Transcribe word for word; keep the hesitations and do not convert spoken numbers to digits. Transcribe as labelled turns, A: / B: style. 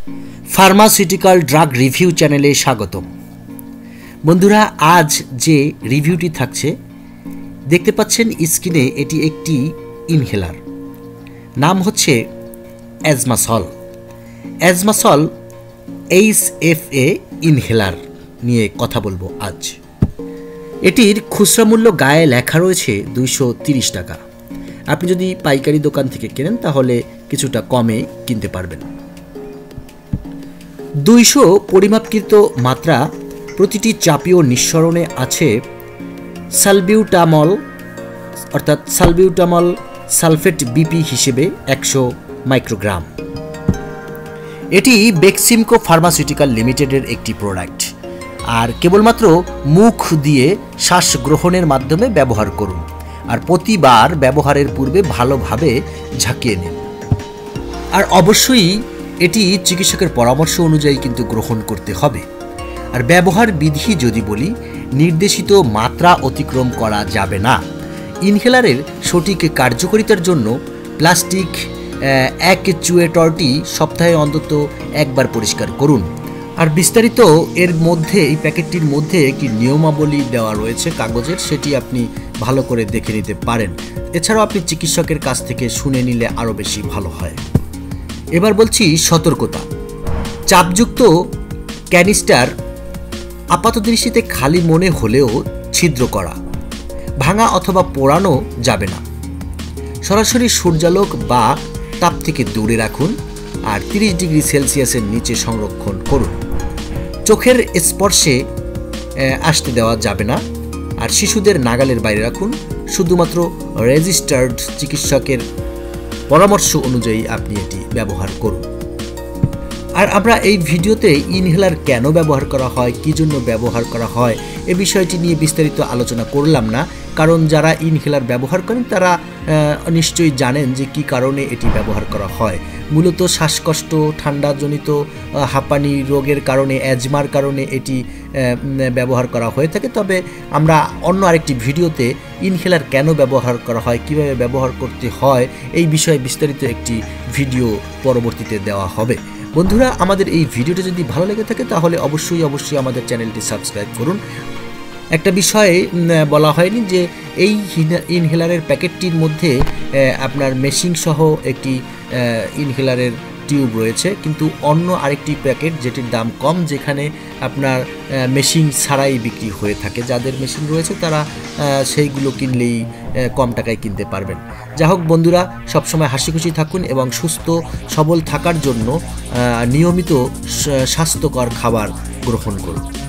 A: Pharmaceutical drug review চ্যানেলে স্বাগতম। বন্ধুরা, আজ যে রিভিউটি থাকছে দেখতে পাচ্ছেন স্ক্রিনে, এটি একটি ইনহেলার, নাম হচ্ছে Azmasol. Azmasol H F A inhaler নিয়ে কথা বলবো আজ। এটির খুচরা মূল্য গায়ে লেখা রয়েছে দুইশো তিরিশ টাকা। আপনি যদি পাইকারি দোকান থেকে কেনেন তাহলে কিছুটা কমে কিনতে পারবেন। দুইশো পরিমাপকৃত মাত্রা, প্রতিটি চাপীয় নিঃসরণে আছে সালবিউটামল অর্থাৎ সালবিউটামল সালফেট বিপি হিসেবে একশো মাইক্রোগ্রাম। এটি বেক্সিমকো ফার্মাসিউটিক্যাল লিমিটেডের একটি প্রোডাক্ট, আর কেবলমাত্র মুখ দিয়ে শ্বাস গ্রহণের মাধ্যমে ব্যবহার করুন, আর প্রতিবার ব্যবহারের পূর্বে ভালোভাবে ঝাঁকিয়ে নিন। আর অবশ্যই এটি চিকিৎসকের পরামর্শ অনুযায়ী কিন্তু গ্রহণ করতে হবে। আর ব্যবহার বিধি যদি বলি, নির্দেশিত মাত্রা অতিক্রম করা যাবে না। ইনহেলারের সঠিক কার্যকারিতার জন্য প্লাস্টিক অ্যাকচুয়েটরটি সপ্তাহে অন্তত একবার পরিষ্কার করুন। আর বিস্তারিত এর মধ্যে, এই প্যাকেটটির মধ্যে একটি নিয়মাবলী দেওয়া রয়েছে কাগজের, সেটি আপনি ভালো করে দেখে নিতে পারেন। এছাড়াও আপনি চিকিৎসকের কাছ থেকে শুনে নিলে আরও বেশি ভালো হয়। এবার বলছি সতর্কতা। চাপযুক্ত ক্যানিস্টার আপাতদৃষ্টিতে খালি মনে হলেও ছিদ্র করা, ভাঙা অথবা পোড়ানো যাবে না। সরাসরি সূর্যালোক বা তাপ থেকে দূরে রাখুন, আর তিরিশ ডিগ্রি সেলসিয়াসের নিচে সংরক্ষণ করুন। চোখের স্পর্শে আসতে দেওয়া যাবে না, আর শিশুদের নাগালের বাইরে রাখুন। শুধুমাত্র রেজিস্টার্ড চিকিৎসকের পরামর্শ অনুযায়ী আপনি এটি ব্যবহার করুন। আর আমরা এই ভিডিওতে ইনহেলার কেন ব্যবহার করা হয়, কী জন্য ব্যবহার করা হয়, এ বিষয়টি নিয়ে বিস্তারিত আলোচনা করলাম না, কারণ যারা ইনহেলার ব্যবহার করেন তারা নিশ্চয়ই জানেন যে কী কারণে এটি ব্যবহার করা হয়। মূলত শ্বাসকষ্ট, ঠান্ডাজনিত হাঁপানি রোগের কারণে, অ্যাজমার কারণে এটি ব্যবহার করা হয়ে থাকে। তবে আমরা অন্য আরেকটি ভিডিওতে ইনহেলার কেন ব্যবহার করা হয়, কিভাবে ব্যবহার করতে হয়, এই বিষয়ে বিস্তারিত একটি ভিডিও পরবর্তীতে দেওয়া হবে। বন্ধুরা, আমাদের এই ভিডিওটা যদি ভালো লেগে থাকে তাহলে অবশ্যই অবশ্যই আমাদের চ্যানেলটি সাবস্ক্রাইব করুন। একটা বিষয়ে বলা হয়নি যে এই ইনহেলারের প্যাকেটটির মধ্যে আপনার মেশিং সহ একটি ইনহেলারের টিউব রয়েছে, কিন্তু অন্য আরেকটি প্যাকেট যেটির দাম কম, যেখানে আপনার মেশিন ছাড়াই বিক্রি হয়ে থাকে। যাদের মেশিন রয়েছে তারা সেইগুলো কিনলেই কম টাকায় কিনতে পারবেন। যা হোক বন্ধুরা, সবসময় হাসি খুশি থাকুন এবং সুস্থ সবল থাকার জন্য নিয়মিত স্বাস্থ্যকর খাবার গ্রহণ করুন।